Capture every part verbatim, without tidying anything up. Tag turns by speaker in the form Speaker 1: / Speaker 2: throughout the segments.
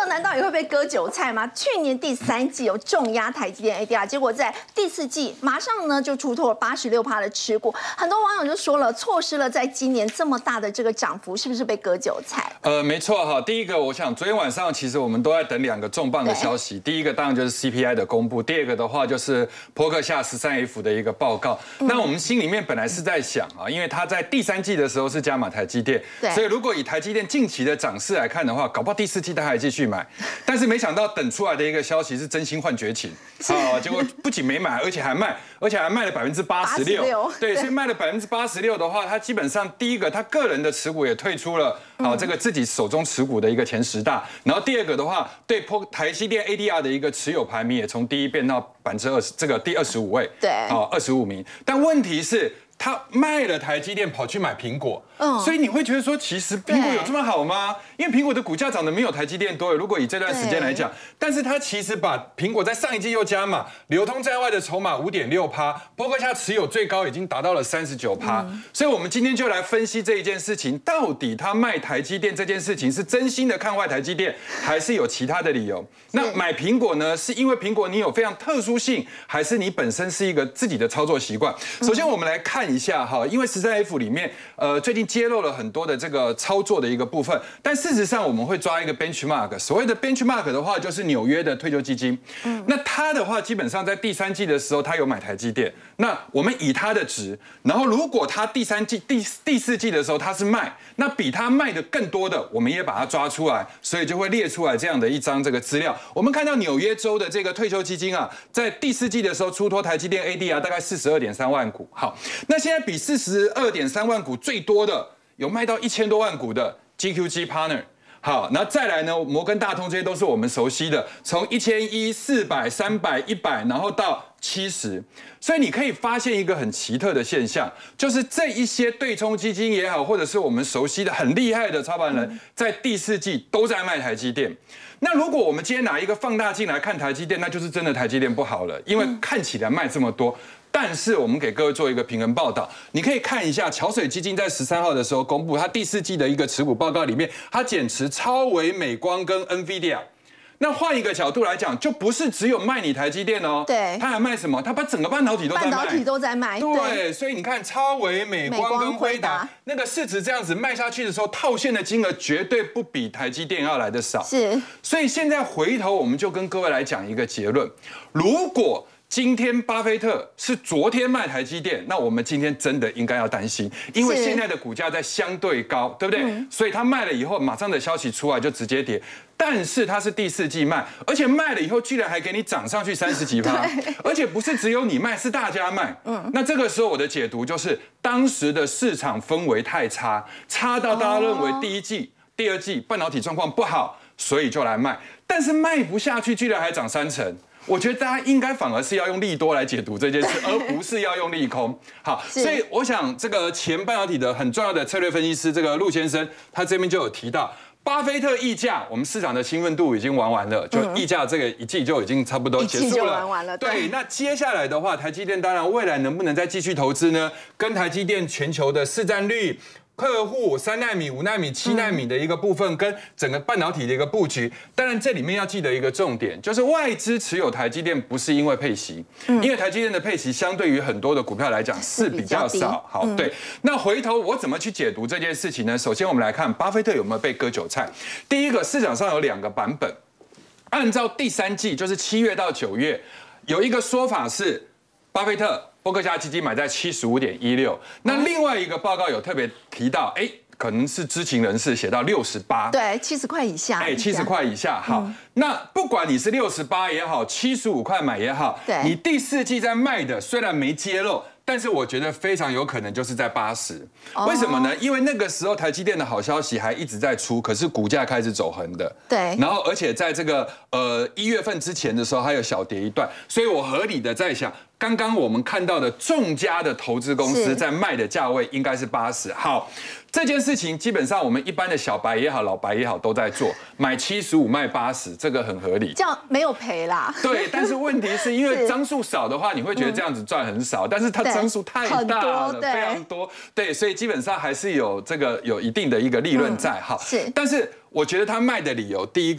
Speaker 1: 难道也会被割韭菜吗？去年第三季有重压台积电 A D R， 结果在第四季马上呢就出脱了八十六趴的持股，很多网友就说了，错失了在今年这么大的这个涨幅，是不是被割韭菜？
Speaker 2: 呃，没错哈。第一个，我想昨天晚上其实我们都在等两个重磅的消息，第一个当然就是 C P I 的公布，第二个的话就是波克夏十三 F 的一个报告。嗯、那我们心里面本来是在想啊，因为它在第三季的时候是加码台积电，所以如果以台积电近期的涨势来看的话，搞不好第四季它还继续买。但是没想到等出来的一个消息是真心换绝情啊，结果不仅没买，而且还卖，而且还卖了百分之八十六。对，所以卖了百分之八十六的话，它基本上第一个，他个人的持股也退出了啊，这个自己手中持股的一个前十大。然后第二个的话，对台积电 A D R 的一个持有排名也从第一变到百分之二十，这个第二十五位，
Speaker 1: 对，
Speaker 2: 啊，二十五名。但问题是，他卖了台积电，跑去买苹果，嗯，所以你会觉得说，其实苹果有这么好吗？因为苹果的股价涨得没有台积电多。如果以这段时间来讲，但是他其实把苹果在上一季又加码，流通在外的筹码五点六趴，波克夏持有最高已经达到了三十九趴。所以我们今天就来分析这一件事情，到底他卖台积电这件事情是真心的看坏台积电，还是有其他的理由？那买苹果呢，是因为苹果你有非常特殊性，还是你本身是一个自己的操作习惯？首先我们来看一下哈，因为十三 F 里面，呃，最近揭露了很多的这个操作的一个部分，但事实上我们会抓一个 benchmark， 所谓的 benchmark 的话，就是纽约的退休基金。嗯，那它的话，基本上在第三季的时候，它有买台积电。那我们以它的值，然后如果它第三季、第第四季的时候它是卖，那比它卖的更多的，我们也把它抓出来，所以就会列出来这样的一张这个资料。我们看到纽约州的这个退休基金啊，在第四季的时候出脱台积电 A D R 大概四十二点三万股。好，那现在比四十二点三万股最多的，有卖到一千多万股的 G Q G Partner。好，然后再来呢，摩根大通这些都是我们熟悉的，从一千一、四百、三百、一百，然后到七十，所以你可以发现一个很奇特的现象，就是这一些对冲基金也好，或者是我们熟悉的很厉害的操盘人，在第四季都在卖台积电。那如果我们今天拿一个放大镜来看台积电，那就是真的台积电不好了，因为看起来卖这么多。但是我们给各位做一个平衡报道，你可以看一下桥水基金在十三号的时候公布它第四季的一个持股报告里面，它减持超微、美光跟 NVIDIA。那换一个角度来讲，就不是只有卖你台积电哦，
Speaker 1: 对，
Speaker 2: 它还卖什么？它把整个半导体都在卖，
Speaker 1: 半导体都在卖，
Speaker 2: 对，所以你看超微、美光跟辉达那个市值这样子卖下去的时候，套现的金额绝对不比台积电要来的少，
Speaker 1: 是。
Speaker 2: 所以现在回头我们就跟各位来讲一个结论，如果今天巴菲特是昨天卖台积电，那我们今天真的应该要担心，因为现在的股价在相对高，对不对？嗯、所以他卖了以后，马上的消息出来就直接跌。但是他是第四季卖，而且卖了以后居然还给你涨上去三十几趴，而且不是只有你卖，是大家卖。嗯，那这个时候我的解读就是，当时的市场氛围太差，差到大家认为第一季、第二季半导体状况不好，所以就来卖。但是卖不下去，居然还涨三成。我觉得大家应该反而是要用利多来解读这件事，而不是要用利空。好，所以我想这个前半导体的很重要的策略分析师这个陆先生，他这边就有提到，巴菲特溢价，我们市场的兴奋度已经玩完了，就溢价这个一季就已经差不多结束了。一季就
Speaker 1: 玩完了。
Speaker 2: 对，那接下来的话，台积电当然未来能不能再继续投资呢？跟台积电全球的市占率、客户三奈米、五奈米、七奈米的一个部分，跟整个半导体的一个布局，当然这里面要记得一个重点，就是外资持有台积电不是因为配息，嗯、因为台积电的配息相对于很多的股票来讲是比较少。好，嗯、对。那回头我怎么去解读这件事情呢？首先我们来看巴菲特有没有被割韭菜。第一个，市场上有两个版本，按照第三季就是七月到九月，有一个说法是巴菲特。波克夏基金买在七十五点一六，那另外一个报告有特别提到，哎，可能是知情人士写到六十八，
Speaker 1: 对，七十块以下，
Speaker 2: 哎，七十块以下，好，嗯、那不管你是六十八也好，七十五块买也好，
Speaker 1: 对，
Speaker 2: 你第四季在卖的虽然没揭露。但是我觉得非常有可能就是在八十，为什么呢？因为那个时候台积电的好消息还一直在出，可是股价开始走横的，
Speaker 1: 对。
Speaker 2: 然后而且在这个呃一月份之前的时候还有小跌一段，所以我合理的在想，刚刚我们看到的众家的投资公司在卖的价位应该是八十。好，这件事情基本上我们一般的小白也好，老白也好都在做，买七十五卖八十，这个很合理，
Speaker 1: 这样没有赔啦。
Speaker 2: 对，但是问题是因为张数少的话，你会觉得这样子赚很少，但是它张数太大了，非常多，对，所以基本上还是有这个有一定的一个利润在哈。
Speaker 1: 是，
Speaker 2: 但是我觉得他卖的理由，第一个，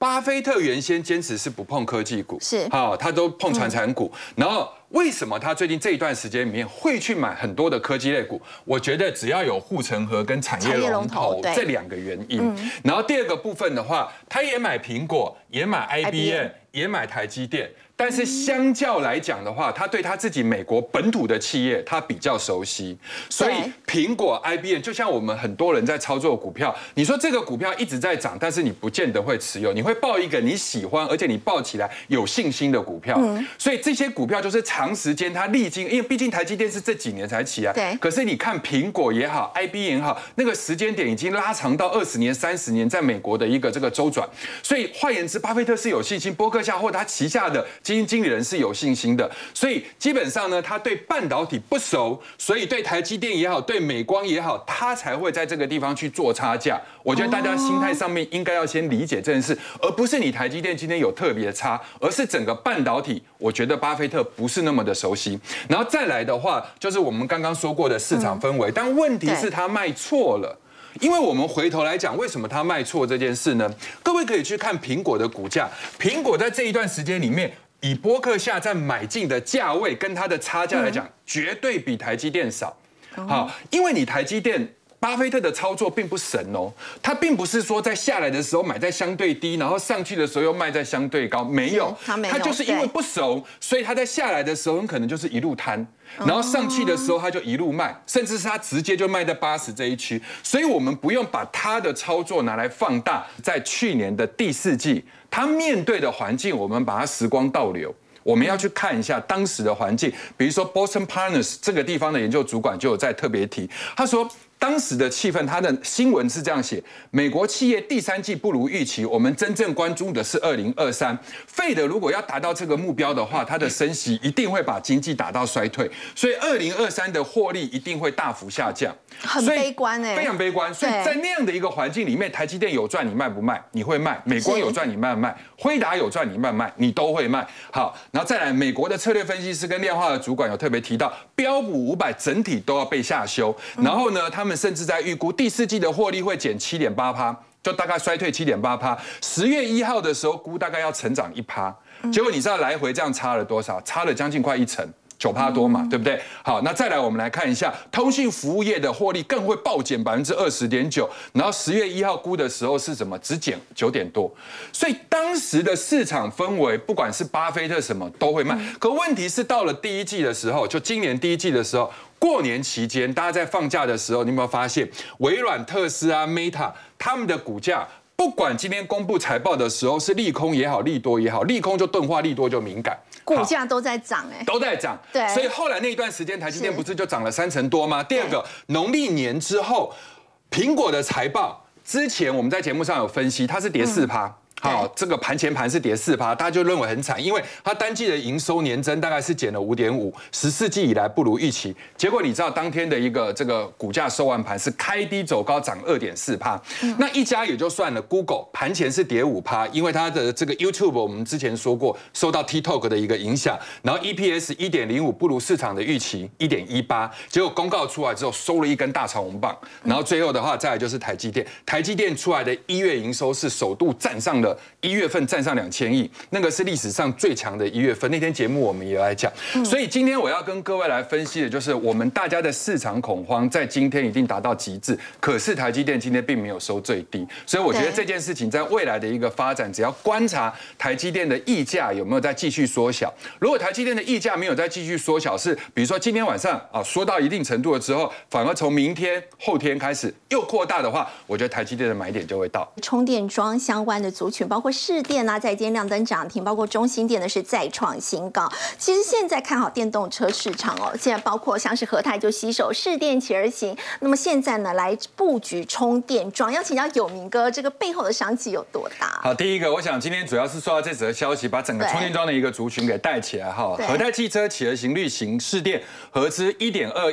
Speaker 2: 巴菲特原先坚持是不碰科技股，
Speaker 1: 是
Speaker 2: 好，他都碰传产股。然后为什么他最近这一段时间里面会去买很多的科技类股？我觉得只要有护城河跟产业龙头这两个原因。然后第二个部分的话，他也买苹果，也买 I B M， 也买台积电。但是相较来讲的话，他对他自己美国本土的企业，他比较熟悉，所以苹果、I B M 就像我们很多人在操作股票，你说这个股票一直在涨，但是你不见得会持有，你会抱一个你喜欢，而且你抱起来有信心的股票。嗯、所以这些股票就是长时间它历经，因为毕竟台积电是这几年才起来，
Speaker 1: 对。
Speaker 2: 可是你看苹果也好 ，I B M 也好，那个时间点已经拉长到二十年、三十年，在美国的一个这个周转。所以换言之，巴菲特是有信心，波克夏或他旗下的基金经理人是有信心的，所以基本上呢，他对半导体不熟，所以对台积电也好，对美光也好，他才会在这个地方去做差价。我觉得大家心态上面应该要先理解这件事，而不是你台积电今天有特别差，而是整个半导体，我觉得巴菲特不是那么的熟悉。然后再来的话，就是我们刚刚说过的市场氛围，但问题是他卖错了。因为我们回头来讲，为什么他卖错这件事呢？各位可以去看苹果的股价，苹果在这一段时间里面，以波克夏在买进的价位跟它的差价来讲，绝对比台积电少。好，因为你台积电。巴菲特的操作并不神哦，他并不是说在下来的时候买在相对低，然后上去的时候又卖在相对高，没有，他就是因为不熟，所以他在下来的时候很可能就是一路摊，然后上去的时候他就一路卖，甚至是他直接就卖在八十这一区，所以我们不用把他的操作拿来放大。在去年的第四季，他面对的环境，我们把它时光倒流。我们要去看一下当时的环境，比如说 Boston Partners 这个地方的研究主管就有在特别提，他说当时的气氛，他的新闻是这样写：美国企业第三季不如预期，我们真正关注的是二零二三。费德如果要达到这个目标的话，它的升息一定会把经济打到衰退，所以二零二三的获利一定会大幅下降。
Speaker 1: 很悲观哎，
Speaker 2: 非常悲观。所以在那样的一个环境里面，台积电有赚你卖不卖？你会卖；美光有赚你卖不卖？辉达有赚你卖不卖？你都会卖。好，然后再来，美国的策略分析师跟量化的主管有特别提到，标普五百整体都要被下修，然后呢，他们甚至在预估第四季的获利会减七点八趴，就大概衰退七点八趴。十月一号的时候估大概要成长一趴，结果你知道来回这样差了多少？差了将近快一成。九趴多嘛，对不对？好，那再来我们来看一下通讯服务业的获利更会暴减百分之二十点九，然后十月一号估的时候是什么？只减九点多，所以当时的市场氛围，不管是巴菲特什么都会卖。可问题是到了第一季的时候，就今年第一季的时候，过年期间大家在放假的时候，你有没有发现微软、特斯拉、Meta 他们的股价？不管今天公布财报的时候是利空也好，利多也好，利空就钝化，利多就敏感，
Speaker 1: 股价都在涨哎，
Speaker 2: 都在涨。对，所以后来那一段时间，台积电不是就涨了三成多吗？第二个，农历年之后，苹果的财报之前我们在节目上有分析，它是跌四趴。好，这个盘前盘是跌四趴，大家就认为很惨，因为它单季的营收年增大概是减了五点五，十四季以来不如预期。结果你知道当天的一个这个股价收完盘是开低走高，涨二点四趴。那一家也就算了 ，Google 盘前是跌五趴，因为它的这个 YouTube 我们之前说过受到 TikTok 的一个影响，然后 E P S 一点零五不如市场的预期一点一八，结果公告出来之后收了一根大长红棒，然后最后的话再来就是台积电，台积电出来的一月营收是首度站上了。一月份站上两千亿，那个是历史上最强的一月份。那天节目我们也来讲，所以今天我要跟各位来分析的就是我们大家的市场恐慌在今天一定达到极致，可是台积电今天并没有收最低，所以我觉得这件事情在未来的一个发展，只要观察台积电的溢价有没有再继续缩小。如果台积电的溢价没有再继续缩小，是比如说今天晚上啊缩到一定程度了之后，反而从明天后天开始又扩大的话，我觉得台积电的买点就会到。
Speaker 1: 充电桩相关的族群，包括市电啊，在今天亮灯涨停，包括中兴电呢是再创新高。其实现在看好电动车市场哦，现在包括像是和泰就携手市电起而行，那么现在呢来布局充电桩，要请教有明哥，这个背后的商机有多大？
Speaker 2: 好，第一个，我想今天主要是受到这则消息，把整个充电桩的一个族群给带起来哈。和泰汽车起而行、绿行、市电合资一点二亿。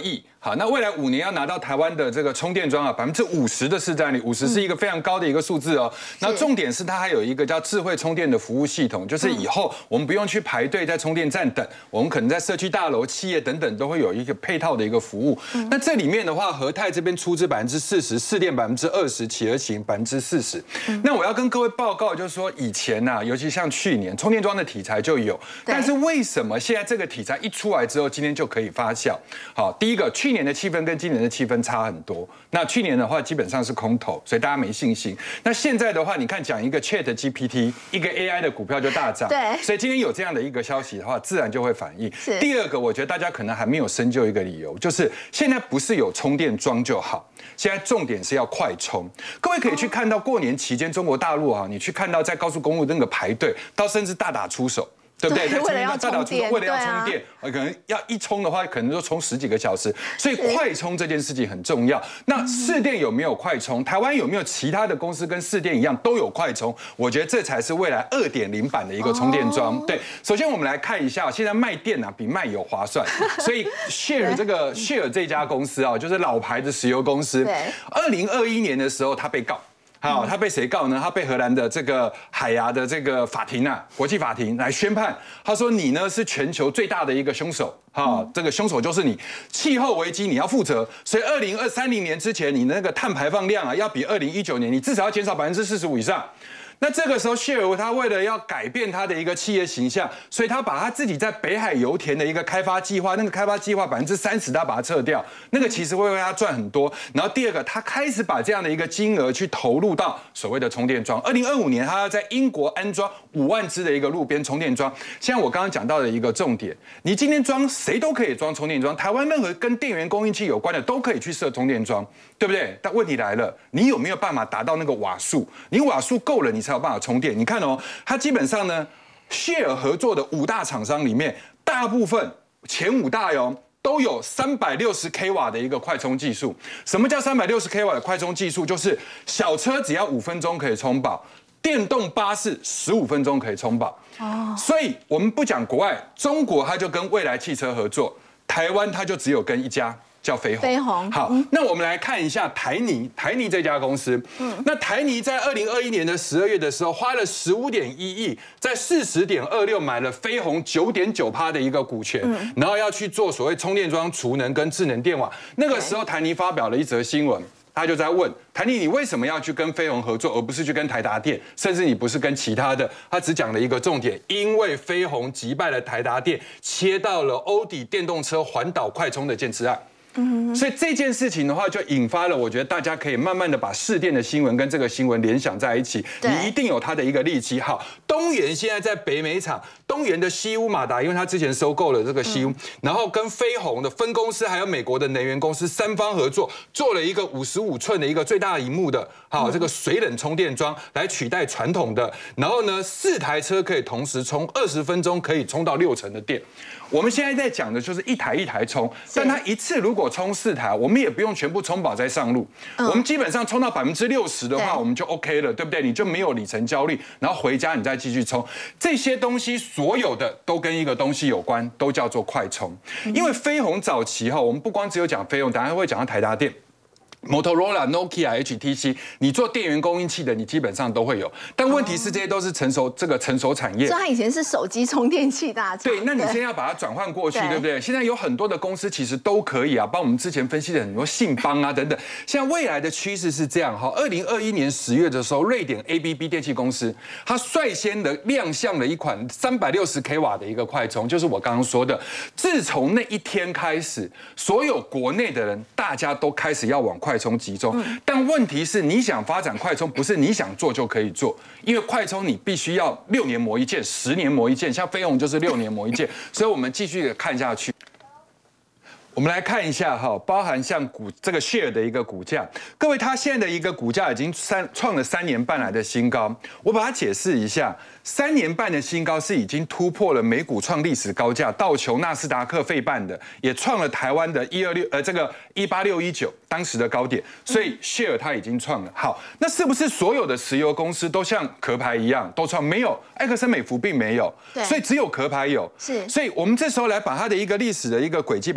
Speaker 2: 好，那未来五年要拿到台湾的这个充电桩啊，百分之五十的市占率，五十是一个非常高的一个数字哦。那重点是它还有一个叫智慧充电的服务系统，就是以后我们不用去排队在充电站等，我们可能在社区大楼、企业等等都会有一个配套的一个服务。那这里面的话，和泰这边出资百分之四十，市电百分之二十，企鹅行百分之四十。那我要跟各位报告，就是说以前呐、啊，尤其像去年充电桩的题材就有，但是为什么现在这个题材一出来之后，今天就可以发酵？好，第一个，去年的气氛跟今年的气氛差很多。那去年的话，基本上是空头，所以大家没信心。那现在的话，你看讲一个 Chat G P T， 一个 A I 的股票就大涨，
Speaker 1: 对，
Speaker 2: 所以今天有这样的一个消息的话，自然就会反应。第二个，我觉得大家可能还没有深究一个理由，就是现在不是有充电桩就好，现在重点是要快充。各位可以去看到过年期间中国大陆啊，你去看到在高速公路那个排队，到甚至大打出手。对不对？
Speaker 1: 为了要充电，
Speaker 2: 为了要充电，可能要一充的话，可能就充十几个小时。所以快充这件事情很重要。那市电有没有快充？台湾有没有其他的公司跟市电一样都有快充？我觉得这才是未来二点零版的一个充电桩。对，首先我们来看一下，现在卖电啊比卖油划算。所以 Share 这个 Share 这家公司啊，就是老牌的石油公司。二零二一年的时候，他被告。好，他被谁告呢？他被荷兰的这个海牙的这个法庭啊，国际法庭来宣判。他说你呢是全球最大的一个凶手，哈，这个凶手就是你。气候危机你要负责，所以二零二三零年之前，你那个碳排放量啊，要比二零一九年你至少要减少百分之四十五以上。那这个时候，谢尔他为了要改变他的一个企业形象，所以他把他自己在北海油田的一个开发计划，那个开发计划百分之三十他把它撤掉，那个其实会为他赚很多。然后第二个，他开始把这样的一个金额去投入到所谓的充电桩。二零二五年，他要在英国安装五万支的一个路边充电桩。像我刚刚讲到的一个重点，你今天装谁都可以装充电桩，台湾任何跟电源供应器有关的都可以去设充电桩，对不对？但问题来了，你有没有办法达到那个瓦数？你瓦数够了，你才有办法充电。你看哦，它基本上呢 ，Share 合作的五大厂商里面，大部分前五大哟都有三百六十 k 瓦的一个快充技术。什么叫三百六十 k 瓦的快充技术？就是小车只要五分钟可以充饱，电动巴士十五分钟可以充饱。哦，所以我们不讲国外，中国它就跟蔚来汽车合作，台湾它就只有跟一家。叫飞鸿。飞鸿好，嗯、那我们来看一下台泥，台泥这家公司。嗯，那台泥在二零二一年的十二月的时候，花了十五点一亿，在四十点二六买了飞鸿九点九趴的一个股权，嗯、然后要去做所谓充电桩、储能跟智能电网。那个时候，台泥发表了一则新闻。他就在问台泥，你为什么要去跟飞鸿合作，而不是去跟台达电，甚至你不是跟其他的？他只讲了一个重点，因为飞鸿击败了台达电，切到了欧迪电动车环岛快充的建制案。所以这件事情的话，就引发了我觉得大家可以慢慢的把市电的新闻跟这个新闻联想在一起，你一定有它的一个利基。好，东元现在在北美厂，东元的西屋马达，因为它之前收购了这个西屋，然后跟飞鸿的分公司还有美国的能源公司三方合作，做了一个五十五寸的一个最大萤幕的，好这个水冷充电桩来取代传统的，然后呢四台车可以同时充，二十分钟可以充到六成的电。我们现在在讲的就是一台一台充，但它一次如果充四台，我们也不用全部充饱再上路。嗯、我们基本上充到百分之六十的话，我们就 OK 了，对不对？你就没有里程焦虑，然后回家你再继续充。这些东西所有的都跟一个东西有关，都叫做快充。因为飞鸿早期哈，我们不光只有讲飞鸿，等下会讲到台达电。Motorola、Nokia、H T C， 你做电源供应器的，你基本上都会有。但问题是，这些都是成熟这个成熟产业。
Speaker 1: 所以它以前是手机充电器大厂。
Speaker 2: 对，那你现在要把它转换过去，对不对？现在有很多的公司其实都可以啊，帮我们之前分析的很多信邦啊等等。现在未来的趋势是这样哈，二零二一年十月的时候，瑞典 A B B 电器公司它率先的亮相了一款三百六十 k 瓦的一个快充，就是我刚刚说的。自从那一天开始，所有国内的人大家都开始要往快充集中，但问题是，你想发展快充，不是你想做就可以做，因为快充你必须要六年磨一剑，十年磨一剑，像飞鸿就是六年磨一剑，所以我们继续看下去。我们来看一下哈，包含像股这个 share 的一个股价，各位，它现在的一个股价已经三创了三年半来的新高。我把它解释一下，三年半的新高是已经突破了美股创历史高价，道琼、纳斯达克、费半的，也创了台湾的一二六呃这个一八六一九当时的高点，所以 share 它已经创了。好，那是不是所有的石油公司都像壳牌一样都创？没有，埃克森美孚并没有，所以只有壳牌有。是，所以我们这时候来把它的一个历史的一个轨迹把它抓出。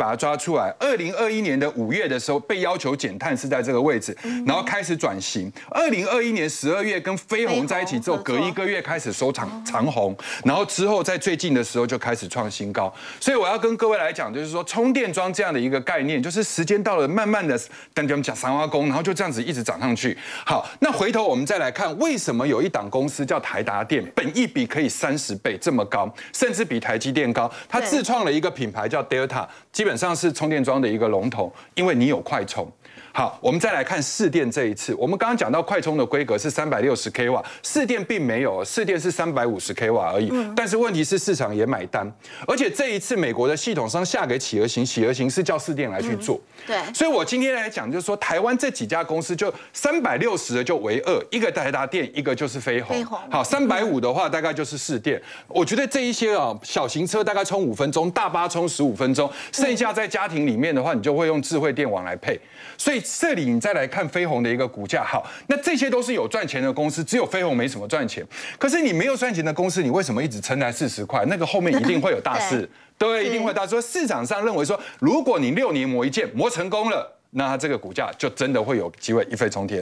Speaker 2: 出来，二零二一年的五月的时候被要求减碳是在这个位置，然后开始转型。二零二一年十二月跟飞鸿在一起之后，隔一个月开始收长长红，然后之后在最近的时候就开始创新高。所以我要跟各位来讲，就是说充电桩这样的一个概念，就是时间到了，慢慢的，但我们讲三花工，然后就这样子一直涨上去。好，那回头我们再来看，为什么有一档公司叫台达电，本益比可以三十倍这么高，甚至比台积电高，它自创了一个品牌叫 Delta， 基本上是充电桩的一个龙头，因为你有快充。好，我们再来看士电这一次，我们刚刚讲到快充的规格是三百六十 k 瓦，士电并没有，士电是三百五十 k 瓦而已。嗯、但是问题是市场也买单，而且这一次美国的系统商下给企鹅型，企鹅型是叫士电来去做。嗯、对，所以我今天来讲就是说，台湾这几家公司就三百六十的就为二，一个台达电，一个就是飞鸿。飞鸿好，三百五的话大概就是士电。我觉得这一些啊小型车大概充五分钟，大巴充十五分钟，剩下在家庭里面的话，你就会用智慧电网来配。所以这里你再来看飞鸿的一个股价，好，那这些都是有赚钱的公司，只有飞鸿没什么赚钱。可是你没有赚钱的公司，你为什么一直撑在四十块？那个后面一定会有大事，对，一定会有大事。所以市场上认为说，如果你六年磨一剑，磨成功了，那它这个股价就真的会有机会一飞冲天。